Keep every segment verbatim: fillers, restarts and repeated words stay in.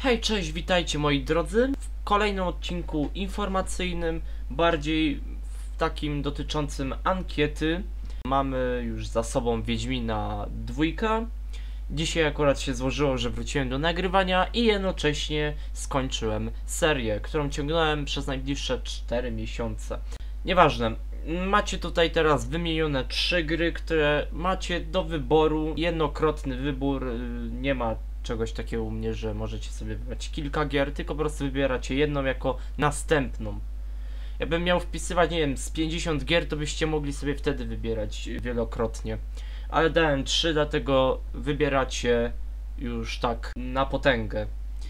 Hej, cześć, witajcie moi drodzy w kolejnym odcinku informacyjnym, bardziej w takim dotyczącym ankiety. Mamy już za sobą Wiedźmina dwójkę. Dzisiaj akurat się złożyło, że wróciłem do nagrywania i jednocześnie skończyłem serię, którą ciągnąłem przez najbliższe cztery miesiące. Nieważne, macie tutaj teraz wymienione trzy gry, które macie do wyboru. Jednokrotny wybór, nie ma czegoś takiego u mnie, że możecie sobie wybrać kilka gier, tylko po prostu wybieracie jedną jako następną. Jakbym miał wpisywać, nie wiem, z pięćdziesiąt gier, to byście mogli sobie wtedy wybierać wielokrotnie. Ale dałem trzy, dlatego wybieracie już tak na potęgę.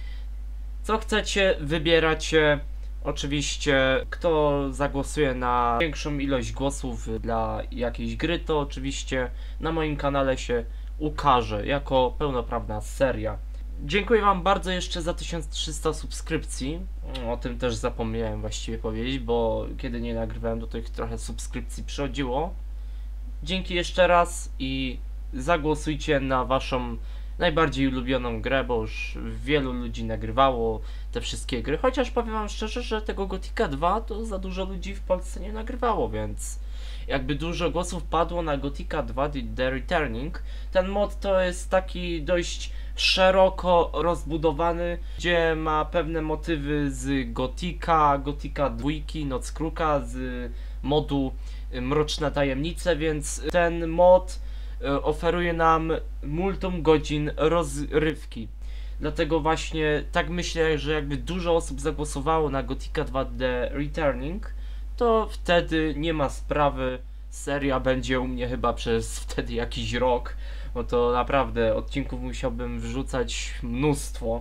Co chcecie, wybieracie. Oczywiście, kto zagłosuje na większą ilość głosów dla jakiejś gry, to oczywiście na moim kanale się ukaże jako pełnoprawna seria. Dziękuję wam bardzo jeszcze za tysiąc trzysta subskrypcji. O tym też zapomniałem właściwie powiedzieć, bo kiedy nie nagrywałem, to tych trochę subskrypcji przychodziło. Dzięki jeszcze raz i zagłosujcie na waszą najbardziej ulubioną grę, bo już wielu ludzi nagrywało te wszystkie gry, chociaż powiem wam szczerze, że tego Gothica dwa to za dużo ludzi w Polsce nie nagrywało, więc jakby dużo głosów padło na Gothica dwa The Returning. Ten mod to jest taki dość szeroko rozbudowany, gdzie ma pewne motywy z Gothica, Gothica dwa, Noc Kruka, z modu Mroczne Tajemnice, więc ten mod oferuje nam multum godzin rozrywki. Dlatego właśnie tak myślę, że jakby dużo osób zagłosowało na Gothica dwa The Returning, to wtedy nie ma sprawy, seria będzie u mnie chyba przez wtedy jakiś rok, bo to naprawdę odcinków musiałbym wrzucać mnóstwo,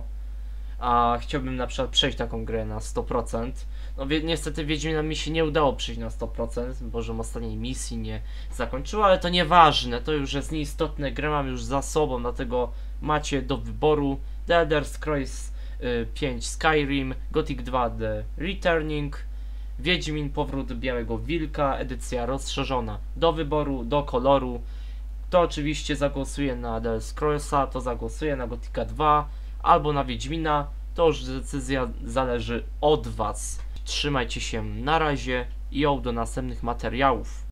a chciałbym na przykład przejść taką grę na sto procent. No wie, niestety Wiedźmina mi się nie udało przejść na sto procent, bo że ostatniej misji nie zakończyła, ale to nieważne, to już jest nieistotne, grę mam już za sobą, dlatego macie do wyboru The Elder Scrolls y, pięć Skyrim, Gothic dwa The Returning, Wiedźmin Powrót Białego Wilka, edycja rozszerzona. Do wyboru, do koloru. Kto oczywiście zagłosuje na The Elder Scrollsa, to zagłosuje na Gothica dwa albo na Wiedźmina, to już decyzja zależy od was. Trzymajcie się, na razie i do następnych materiałów.